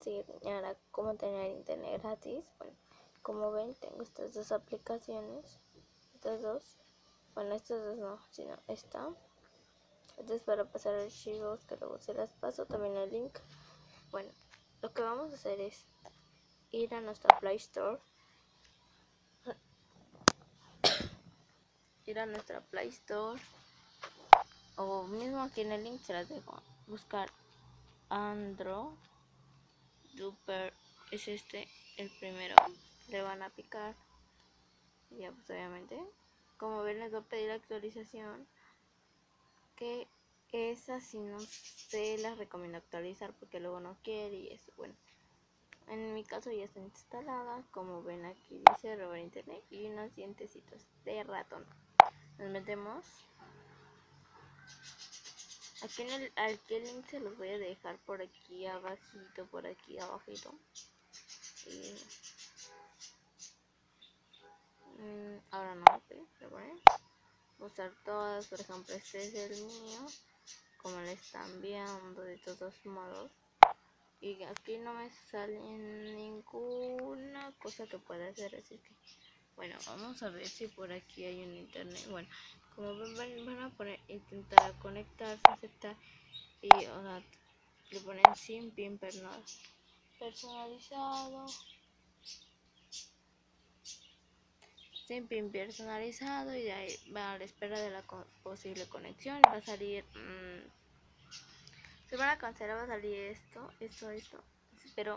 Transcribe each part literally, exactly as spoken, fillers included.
enseñar cómo tener internet gratis. Bueno, como ven, tengo estas dos aplicaciones. Estas dos. Bueno, estas dos no, sino esta. Esta es para pasar archivos, que luego se las paso. También el link. Bueno, lo que vamos a hacer es ir a nuestra Play Store. Ir a nuestra Play Store. O mismo aquí en el link se las dejo. Buscar Andro Duper, es este el primero. Le van a picar. Y ya, pues obviamente, como ven, les va a pedir actualización. Que esa sí no se las recomiendo actualizar porque luego no quiere y eso. Bueno, en mi caso ya está instalada. Como ven, aquí dice robar internet y unos dientecitos de ratón. Nos metemos. Aquí en el, aquí el link se los voy a dejar por aquí abajito, por aquí abajito. Y mmm, ahora no, ok, pero bueno. Usar todas, por ejemplo, este es el mío, como le están viendo de todos modos. Y aquí no me sale ninguna cosa que pueda hacer, así que bueno, vamos a ver si por aquí hay un internet. Bueno, como ven, van, van a poner intentar conectarse, aceptar. Y o sea, le ponen sin pin personalizado, sin pin personalizado, y de ahí va a la espera de la co posible conexión. Va a salir, mmm, si van a cancelar, va a salir esto, esto, esto, pero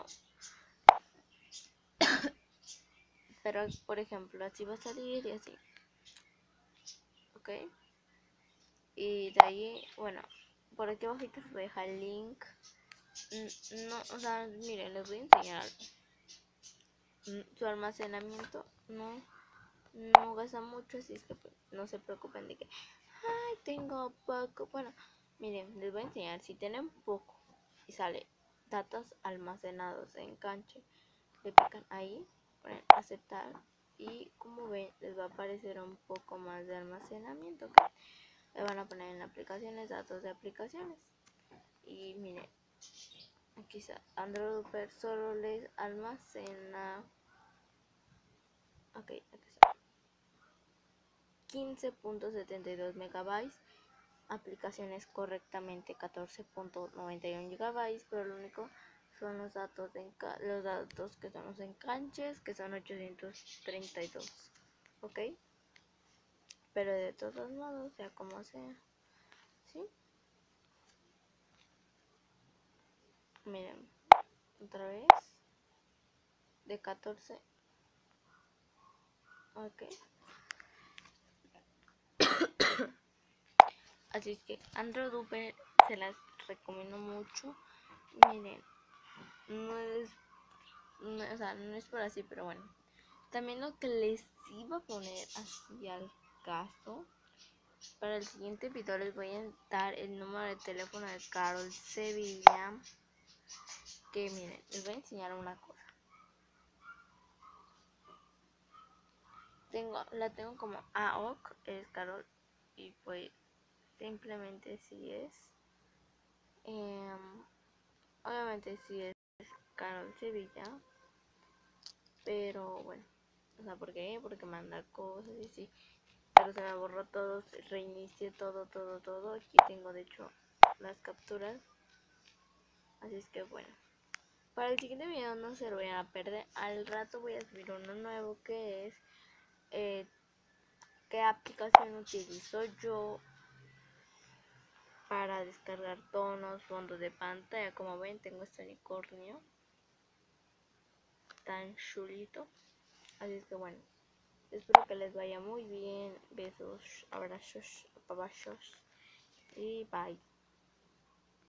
pero por ejemplo así va a salir y así, ok. Y de ahí, bueno, por aquí abajito les voy a dejar el link. No, o sea, miren, les voy a enseñar algo. Su almacenamiento no no gasta mucho, así es que pues, no se preocupen de que ay, tengo poco. Bueno, miren, les voy a enseñar. Si tienen poco y sale datos almacenados en canche, le pican ahí, ponen aceptar y como ven les va a aparecer un poco más de almacenamiento, ¿okay? Le van a poner en aplicaciones, datos de aplicaciones. Y miren, aquí está Android Super, solo les almacena, ok, aquí está, quince punto setenta y dos megabytes. Aplicaciones correctamente catorce punto noventa y uno gigabytes, pero lo único son los datos de los datos que son los enganches, que son ochocientos treinta y dos, ok. Pero de todos modos, sea como sea, ¿sí? Miren, otra vez de catorce, ok. Así es que Android Uber se las recomiendo mucho. Miren, no es, no, o sea, no es por así, pero bueno. También lo que les iba a poner así al caso, para el siguiente video les voy a dar el número de teléfono de Carol Sevilla. Que miren, les voy a enseñar una cosa. Tengo, la tengo como A O C, es Carol, y pues simplemente sí es. Eh, obviamente sí es Carol Sevilla. Pero bueno, o sea, ¿por qué? Porque manda cosas y sí. Pero se me borró todo, reinicié todo, todo, todo. Aquí tengo de hecho las capturas. Así es que bueno. Para el siguiente video no se lo vayan a perder. Al rato voy a subir uno nuevo que es eh, qué aplicación utilizo yo para descargar tonos, fondos de pantalla. Como ven, tengo este unicornio tan chulito. Así es que bueno, espero que les vaya muy bien. Besos, abrazos, abrazos y bye.